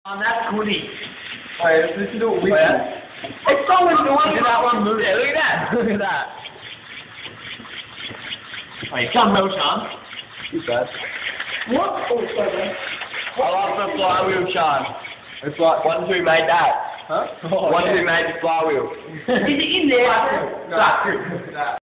That's goody. Alright, listen to it. It's so annoying. Look at that one move there. Look at that. Look at that. Wait, come on, Sean. Too bad. What? Oh, sorry. I love the flywheel, Sean. It's like, Once we made that. huh? Once we made the flywheel. Is it in there? No.